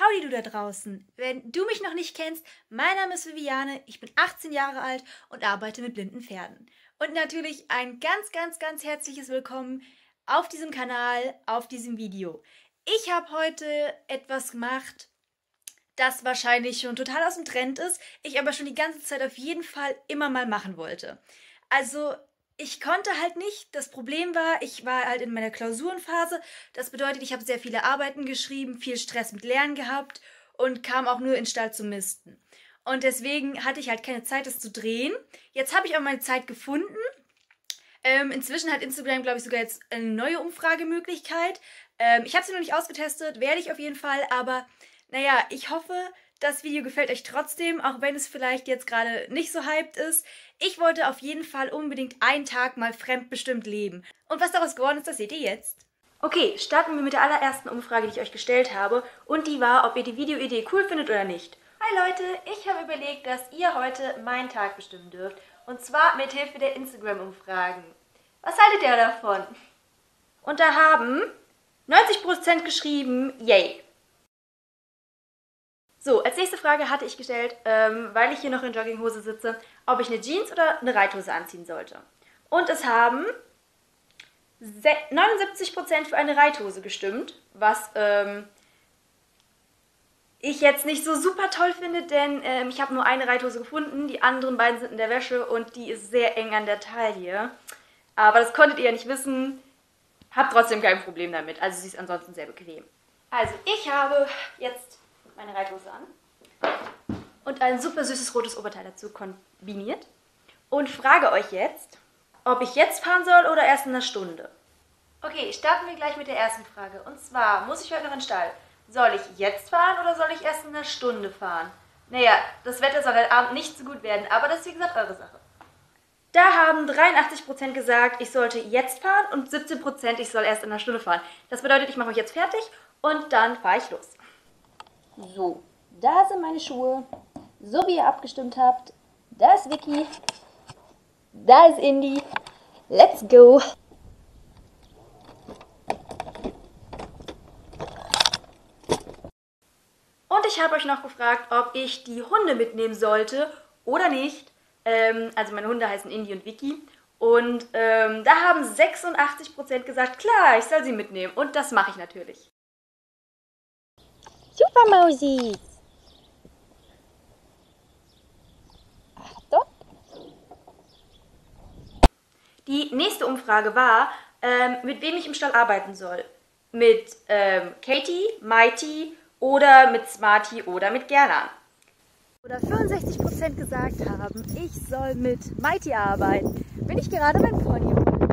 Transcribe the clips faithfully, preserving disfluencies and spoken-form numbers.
Howdy du da draußen! Wenn du mich noch nicht kennst, mein Name ist Viviane, ich bin achtzehn Jahre alt und arbeite mit blinden Pferden. Und natürlich ein ganz, ganz, ganz herzliches Willkommen auf diesem Kanal, auf diesem Video. Ich habe heute etwas gemacht, das wahrscheinlich schon total aus dem Trend ist, ich aber schon die ganze Zeit auf jeden Fall immer mal machen wollte. Also ich konnte halt nicht, das Problem war, ich war halt in meiner Klausurenphase, das bedeutet, ich habe sehr viele Arbeiten geschrieben, viel Stress mit Lernen gehabt und kam auch nur in den Stall zum Misten. Und deswegen hatte ich halt keine Zeit, das zu drehen. Jetzt habe ich aber meine Zeit gefunden. Ähm, inzwischen hat Instagram, glaube ich, sogar jetzt eine neue Umfragemöglichkeit. Ähm, ich habe sie noch nicht ausgetestet, werde ich auf jeden Fall, aber naja, ich hoffe, das Video gefällt euch trotzdem, auch wenn es vielleicht jetzt gerade nicht so hyped ist. Ich wollte auf jeden Fall unbedingt einen Tag mal fremdbestimmt leben. Und was daraus geworden ist, das seht ihr jetzt. Okay, starten wir mit der allerersten Umfrage, die ich euch gestellt habe. Und die war, ob ihr die Videoidee cool findet oder nicht. Hi Leute, ich habe überlegt, dass ihr heute meinen Tag bestimmen dürft. Und zwar mit Hilfe der Instagram-Umfragen. Was haltet ihr davon? Und da haben neunzig Prozent geschrieben, yay. So, als nächste Frage hatte ich gestellt, ähm, weil ich hier noch in Jogginghose sitze, ob ich eine Jeans oder eine Reithose anziehen sollte. Und es haben neunundsiebzig Prozent für eine Reithose gestimmt, was ähm, ich jetzt nicht so super toll finde, denn ähm, ich habe nur eine Reithose gefunden, die anderen beiden sind in der Wäsche und die ist sehr eng an der Taille. Aber das konntet ihr ja nicht wissen, habt trotzdem kein Problem damit, also sie ist ansonsten sehr bequem. Also ich habe jetzt meine Reithose an und ein super süßes rotes Oberteil dazu kombiniert und frage euch jetzt, ob ich jetzt fahren soll oder erst in einer Stunde. Okay, starten wir gleich mit der ersten Frage und zwar, muss ich heute noch in den Stall? Soll ich jetzt fahren oder soll ich erst in einer Stunde fahren? Naja, das Wetter soll heute Abend nicht so gut werden, aber das ist wie gesagt eure Sache. Da haben dreiundachtzig Prozent gesagt, ich sollte jetzt fahren und siebzehn Prozent, ich soll erst in einer Stunde fahren. Das bedeutet, ich mache mich jetzt fertig und dann fahre ich los. So, da sind meine Schuhe, so wie ihr abgestimmt habt. Da ist Vicky, da ist Indy. Let's go! Und ich habe euch noch gefragt, ob ich die Hunde mitnehmen sollte oder nicht. Ähm, also meine Hunde heißen Indy und Vicky. Und ähm, da haben sechsundachtzig Prozent gesagt, klar, ich soll sie mitnehmen. Und das mache ich natürlich. Super Mausis! Achtung! Die nächste Umfrage war, ähm, mit wem ich im Stall arbeiten soll. Mit ähm, Katie, Mighty oder mit Smarty oder mit Gerlan. Oder fünfundsechzig Prozent gesagt haben, ich soll mit Mighty arbeiten. Bin ich gerade beim Pony.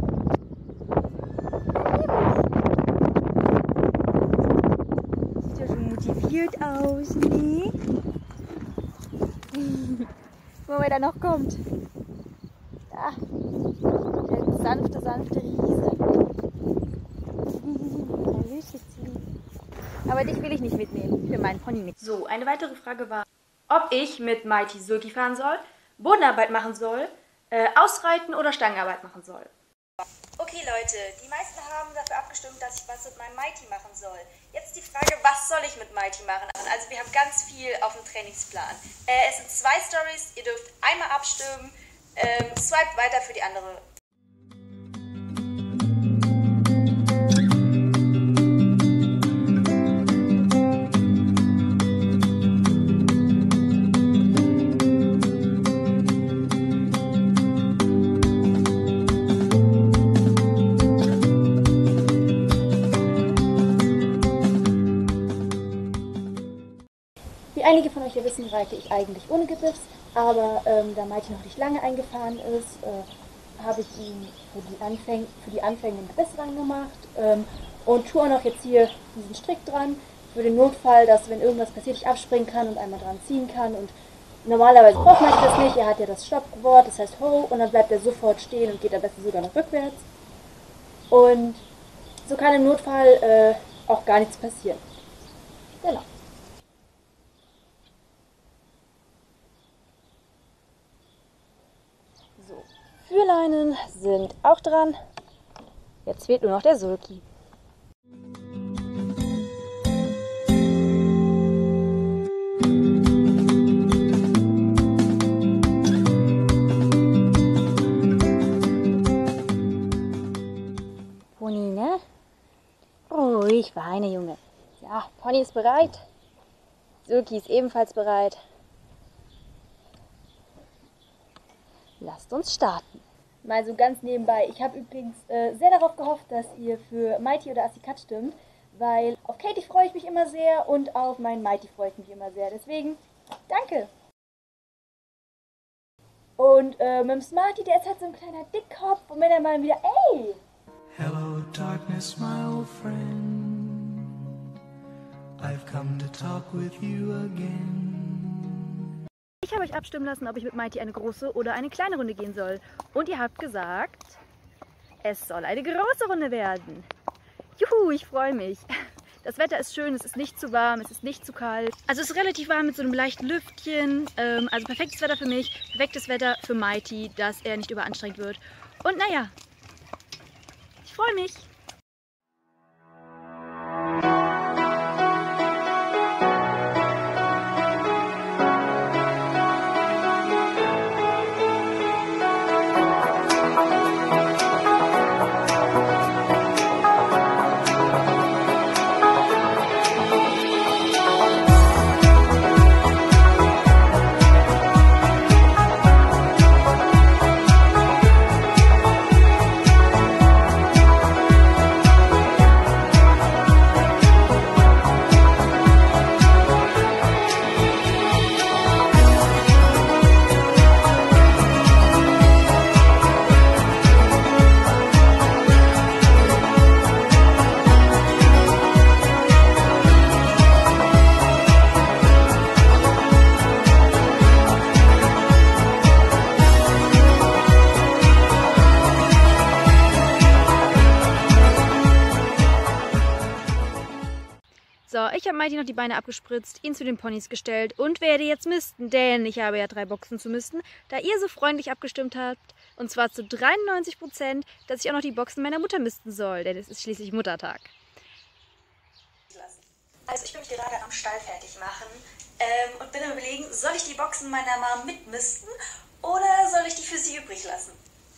Sieht ja schon motiviert aus, ne? Wo er da noch kommt. Da. Der sanfte, sanfte Riese. Aber dich will ich nicht mitnehmen. Ich will meinen Pony mit. So, eine weitere Frage war, ob ich mit Mighty Sulky fahren soll, Bodenarbeit machen soll, äh, ausreiten oder Stangenarbeit machen soll. Okay Leute, die meisten haben dafür abgestimmt, dass ich was mit meinem Mighty machen soll. Jetzt die Frage, was soll ich mit Mighty machen? Also wir haben ganz viel auf dem Trainingsplan. Äh, es sind zwei Stories, ihr dürft einmal abstimmen, ähm, swipe weiter für die andere. Wie einige von euch ja wissen, reite ich eigentlich ohne Gebiss, aber ähm, da Mighty noch nicht lange eingefahren ist, äh, habe ich ihn für die, Anfäng für die Anfänge ein Gebiss reingemacht ähm, und tue auch noch jetzt hier diesen Strick dran, für den Notfall, dass wenn irgendwas passiert, ich abspringen kann und einmal dran ziehen kann. Und normalerweise braucht man das nicht, er hat ja das Stoppwort, das heißt Ho, und dann bleibt er sofort stehen und geht am besten sogar noch rückwärts. Und so kann im Notfall äh, auch gar nichts passieren. Genau. So, Führleinen sind auch dran. Jetzt fehlt nur noch der Sulky. feine Junge. Ja, Pony ist bereit. Silky ist ebenfalls bereit. Lasst uns starten. Mal so ganz nebenbei. Ich habe übrigens äh, sehr darauf gehofft, dass ihr für Mighty oder Assikat stimmt, weil auf Katie freue ich mich immer sehr und auf meinen Mighty freue ich mich immer sehr. Deswegen, danke! Und äh, mit dem Smarty, der ist halt so ein kleiner Dickkopf und wenn er mal wieder, ey! Hello darkness, my old friend. I've come to talk with you again. Ich habe euch abstimmen lassen, ob ich mit Mighty eine große oder eine kleine Runde gehen soll. Und ihr habt gesagt, es soll eine große Runde werden. Juhu, ich freue mich. Das Wetter ist schön, es ist nicht zu warm, es ist nicht zu kalt. Also es ist relativ warm mit so einem leichten Lüftchen. Ähm, also perfektes Wetter für mich, perfektes Wetter für Mighty, dass er nicht überanstrengt wird. Und naja, ich freue mich. So, ich habe Mighty noch die Beine abgespritzt, ihn zu den Ponys gestellt und werde jetzt misten, denn ich habe ja drei Boxen zu misten, da ihr so freundlich abgestimmt habt, und zwar zu dreiundneunzig Prozent, dass ich auch noch die Boxen meiner Mutter misten soll, denn es ist schließlich Muttertag. Also ich bin mich gerade am Stall fertig machen ähm, und bin am Überlegen, soll ich die Boxen meiner Mom mitmisten oder soll ich die für sie übrig lassen?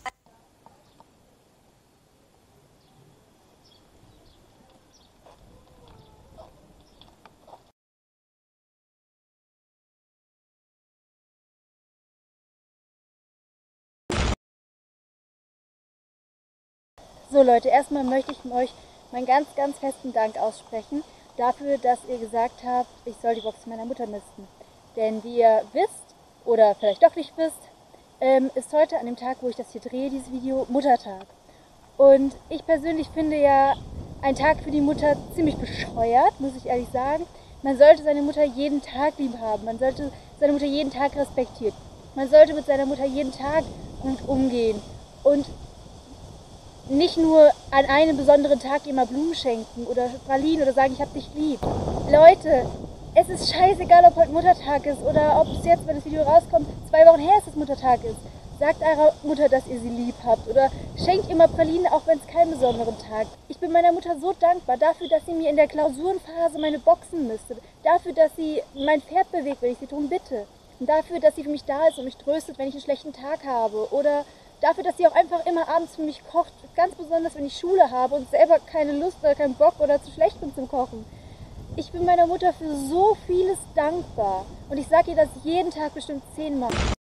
So Leute, erstmal möchte ich euch meinen ganz, ganz festen Dank aussprechen dafür, dass ihr gesagt habt, ich soll die Box meiner Mutter misten. Denn wie ihr wisst, oder vielleicht doch nicht wisst, ähm, ist heute an dem Tag, wo ich das hier drehe, dieses Video, Muttertag. Und ich persönlich finde ja einen Tag für die Mutter ziemlich bescheuert, muss ich ehrlich sagen. Man sollte seine Mutter jeden Tag lieb haben, man sollte seine Mutter jeden Tag respektieren. Man sollte mit seiner Mutter jeden Tag gut umgehen und nicht nur an einem besonderen Tag immer Blumen schenken oder Pralinen oder sagen, ich hab dich lieb. Leute, es ist scheißegal, ob heute Muttertag ist oder ob es jetzt, wenn das Video rauskommt, zwei Wochen her ist, dass Muttertag ist. Sagt eurer Mutter, dass ihr sie lieb habt oder schenkt immer Pralinen, auch wenn es keinen besonderen Tag. Ich bin meiner Mutter so dankbar dafür, dass sie mir in der Klausurenphase meine Boxen mistet. Dafür, dass sie mein Pferd bewegt, wenn ich sie darum bitte. Und dafür, dass sie für mich da ist und mich tröstet, wenn ich einen schlechten Tag habe. Oder dafür, dass sie auch einfach immer abends für mich kocht, ganz besonders, wenn ich Schule habe und selber keine Lust oder keinen Bock oder zu schlecht bin zum Kochen. Ich bin meiner Mutter für so vieles dankbar und ich sage ihr das jeden Tag bestimmt zehnmal.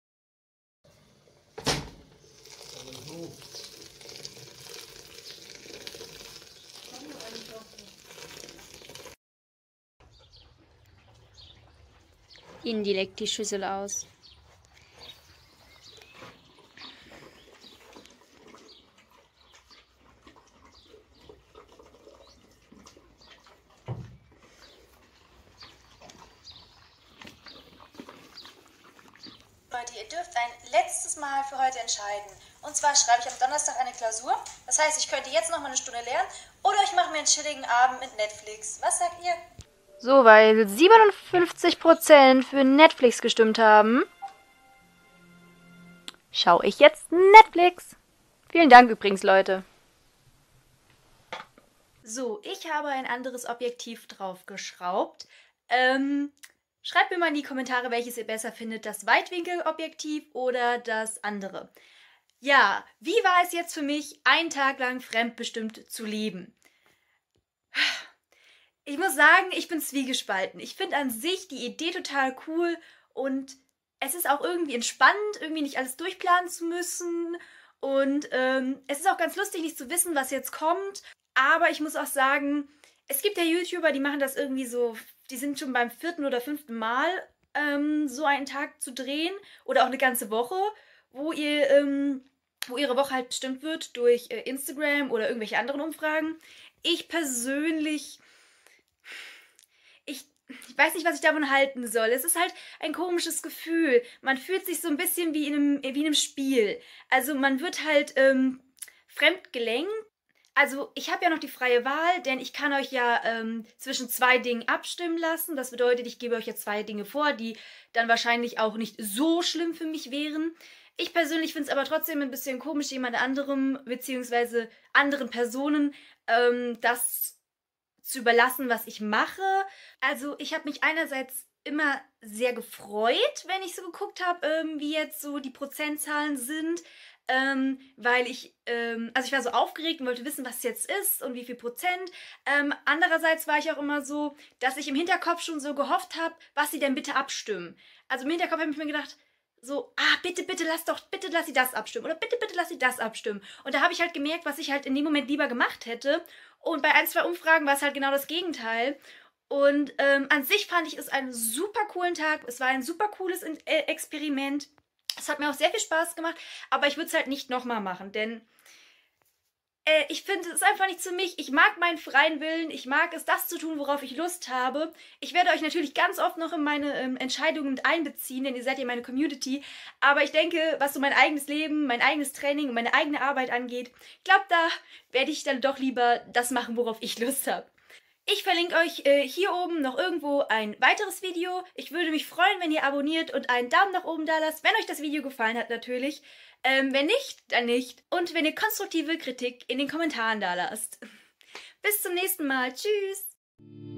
Indy leckt die Schüssel aus. Leute, ihr dürft ein letztes Mal für heute entscheiden. Und zwar schreibe ich am Donnerstag eine Klausur. Das heißt, ich könnte jetzt noch mal eine Stunde lernen oder ich mache mir einen chilligen Abend mit Netflix. Was sagt ihr? So, weil siebenundfünfzig Prozent für Netflix gestimmt haben, schaue ich jetzt Netflix. Vielen Dank übrigens, Leute. So, ich habe ein anderes Objektiv draufgeschraubt. Ähm, schreibt mir mal in die Kommentare, welches ihr besser findet, das Weitwinkelobjektiv oder das andere. Ja, wie war es jetzt für mich, einen Tag lang fremdbestimmt zu leben? Ich muss sagen, ich bin zwiegespalten. Ich finde an sich die Idee total cool und es ist auch irgendwie entspannend, irgendwie nicht alles durchplanen zu müssen. Und ähm, es ist auch ganz lustig, nicht zu wissen, was jetzt kommt. Aber ich muss auch sagen, es gibt ja YouTuber, die machen das irgendwie so, die sind schon beim vierten oder fünften Mal ähm, so einen Tag zu drehen oder auch eine ganze Woche, wo ihr, ähm, wo ihre Woche halt bestimmt wird durch äh, Instagram oder irgendwelche anderen Umfragen. Ich persönlich, ich, ich weiß nicht, was ich davon halten soll. Es ist halt ein komisches Gefühl. Man fühlt sich so ein bisschen wie in einem, wie in einem Spiel. Also man wird halt ähm, fremdgelenkt. Also ich habe ja noch die freie Wahl, denn ich kann euch ja ähm, zwischen zwei Dingen abstimmen lassen. Das bedeutet, ich gebe euch jetzt zwei Dinge vor, die dann wahrscheinlich auch nicht so schlimm für mich wären. Ich persönlich finde es aber trotzdem ein bisschen komisch, jemand anderem bzw. anderen Personen ähm, das zu überlassen, was ich mache. Also ich habe mich einerseits immer sehr gefreut, wenn ich so geguckt habe, ähm, wie jetzt so die Prozentzahlen sind. Ähm, weil ich, ähm, also ich war so aufgeregt und wollte wissen, was es jetzt ist und wie viel Prozent. Ähm, andererseits war ich auch immer so, dass ich im Hinterkopf schon so gehofft habe, was sie denn bitte abstimmen. Also im Hinterkopf habe ich mir gedacht, so, ah, bitte, bitte lass doch, bitte lass sie das abstimmen oder bitte, bitte lass sie das abstimmen. Und da habe ich halt gemerkt, was ich halt in dem Moment lieber gemacht hätte. Und bei ein, zwei Umfragen war es halt genau das Gegenteil. Und ähm, an sich fand ich es einen super coolen Tag. Es war ein super cooles In- äh, Experiment. Es hat mir auch sehr viel Spaß gemacht, aber ich würde es halt nicht nochmal machen, denn äh, ich finde, es ist einfach nicht für mich. Ich mag meinen freien Willen, ich mag es, das zu tun, worauf ich Lust habe. Ich werde euch natürlich ganz oft noch in meine ähm, Entscheidungen mit einbeziehen, denn ihr seid ja meine Community. Aber ich denke, was so mein eigenes Leben, mein eigenes Training und meine eigene Arbeit angeht, ich glaube, da werde ich dann doch lieber das machen, worauf ich Lust habe. Ich verlinke euch äh, hier oben noch irgendwo ein weiteres Video. Ich würde mich freuen, wenn ihr abonniert und einen Daumen nach oben da lasst, wenn euch das Video gefallen hat natürlich. Ähm, wenn nicht, dann nicht. Und wenn ihr konstruktive Kritik in den Kommentaren da lasst. Bis zum nächsten Mal. Tschüss!